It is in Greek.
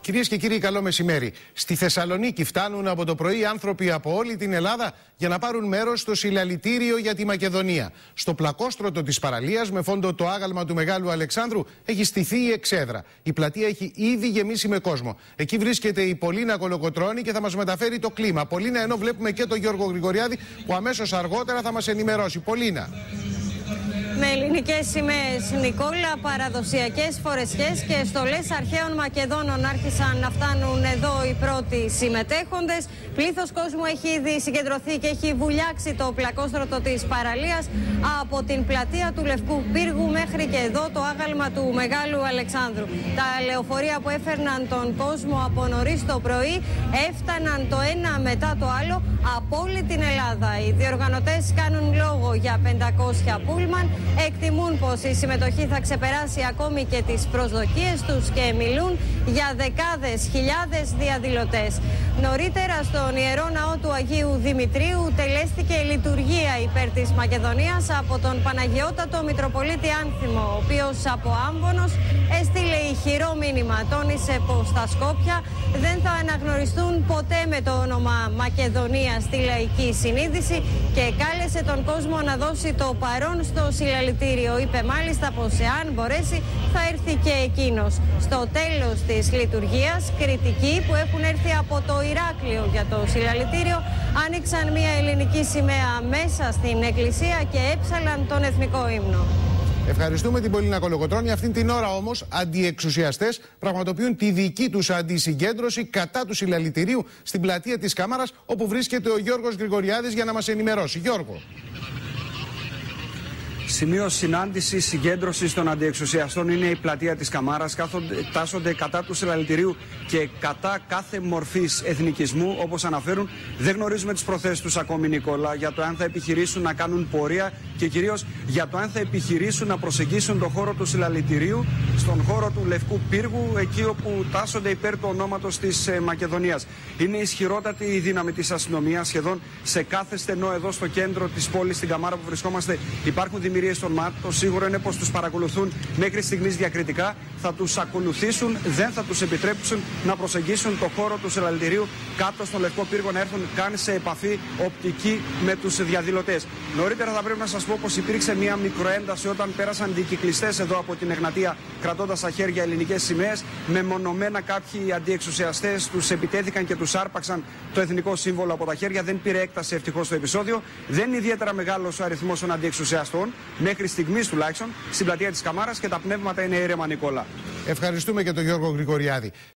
Κυρίες και κύριοι, καλό μεσημέρι. Στη Θεσσαλονίκη φτάνουν από το πρωί άνθρωποι από όλη την Ελλάδα για να πάρουν μέρος στο συλλαλητήριο για τη Μακεδονία. Στο πλακόστρωτο της παραλίας, με φόντο το άγαλμα του Μεγάλου Αλεξάνδρου, έχει στηθεί η εξέδρα. Η πλατεία έχει ήδη γεμίσει με κόσμο. Εκεί βρίσκεται η Πολίνα Κολοκοτρώνη και θα μας μεταφέρει το κλίμα. Πολίνα, ενώ βλέπουμε και τον Γιώργο Γρηγοριάδη, που αμέσως αργότερα θα μας ενημερώσει. Πολίνα. Με ελληνικές σημαίες, Νικόλα, παραδοσιακές φορεσιές και στολές αρχαίων Μακεδόνων άρχισαν να φτάνουν εδώ οι πρώτοι συμμετέχοντες. Πλήθος κόσμου έχει ήδη συγκεντρωθεί και έχει βουλιάξει το πλακόστρωτο της παραλίας από την πλατεία του Λευκού Πύργου μέχρι και εδώ το άγαλμα του Μεγάλου Αλεξάνδρου. Τα λεωφορεία που έφερναν τον κόσμο από νωρίς το πρωί έφταναν το ένα μετά το άλλο από όλη την Ελλάδα. Οι διοργανωτές κάνουν λόγο για 500 πούλμαν. Εκτιμούν πως η συμμετοχή θα ξεπεράσει ακόμη και τις προσδοκίες τους και μιλούν για δεκάδες χιλιάδες διαδηλωτές. Νωρίτερα στον Ιερό Ναό του Αγίου Δημητρίου τελέστηκε λειτουργία υπέρ της Μακεδονίας από τον Παναγιώτατο Μητροπολίτη Άνθιμο, ο οποίος από Άμβονος έστειλε ηχηρό μήνυμα. Τόνισε πως τα Σκόπια δεν θα αναγνωριστούν ποτέ με το όνομα Μακεδονία στη λαϊκή συνείδηση και κάλεσε τον κόσμο να δώσει το παρόν στο συλλαλητήριο. Είπε μάλιστα πως εάν μπορέσει θα έρθει και εκείνος. Στο τέλος της λειτουργίας, κριτικοί που έχουν έρθει από το Ηράκλειο για το συλλαλητήριο άνοιξαν μια ελληνική σημαία μέσα στην εκκλησία και έψαλαν τον εθνικό ύμνο. Ευχαριστούμε την Πολίνα Κολοκοτρώνη. Αυτήν την ώρα όμως αντιεξουσιαστές πραγματοποιούν τη δική τους αντισυγκέντρωση κατά του συλλαλητηρίου στην πλατεία της Κάμαρας, όπου βρίσκεται ο Γιώργος Γρηγοριάδης για να μας ενημερώσει. Γιώργο. Σημείο συνάντηση συγκέντρωση των αντιεξουσιαστών είναι η πλατεία της Καμάρας. Τάσσονται κατά του συλλαλητηρίου και κατά κάθε μορφής εθνικισμού, όπως αναφέρουν. Δεν γνωρίζουμε τις προθέσεις τους ακόμη, Νικόλα, για το αν θα επιχειρήσουν να κάνουν πορεία και κυρίως για το αν θα επιχειρήσουν να προσεγγίσουν τον χώρο του συλλαλητηρίου στον χώρο του Λευκού Πύργου, εκεί όπου τάσσονται υπέρ του ονόματος της Μακεδονίας. Είναι ισχυρότατη η δύναμη της αστυνομίας. Σχεδόν σε κάθε στενό εδώ στο κέντρο της πόλης, στην Καμάρα που βρισκόμαστε, υπάρχουν δημιουργίες στον ΜΑΤ. Το σίγουρο είναι πως τους παρακολουθούν μέχρι στιγμής διακριτικά. Θα τους ακολουθήσουν, δεν θα τους επιτρέψουν να προσεγγίσουν το χώρο του συλλαλητηρίου κάτω στο Λευκό Πύργο, να έρθουν καν σε επαφή οπτική με τους διαδηλωτές. Νωρίτερα θα πρέπει να σας πω πως υπήρξε μια μικροένταση όταν πέρασαν δικυκλιστές εδώ από την Εγνατία, κρατώντας στα χέρια ελληνικές σημαίες. Μεμονωμένα κάποιοι αντιεξουσιαστές τους επιτέθηκαν και τους άρπαξαν το εθνικό σύμβολο από τα χέρια. Δεν πήρε έκταση ευτυχώς το επεισόδιο. Δεν είναι ιδιαίτερα μεγάλος ο αριθμός των αντιεξουσιαστών, μέχρι στιγμής τουλάχιστον, στην πλατεία της Καμάρας, και τα πνεύματα είναι ήρεμα, Νικόλα. Ευχαριστούμε και τον Γιώργο Γρηγοριάδη.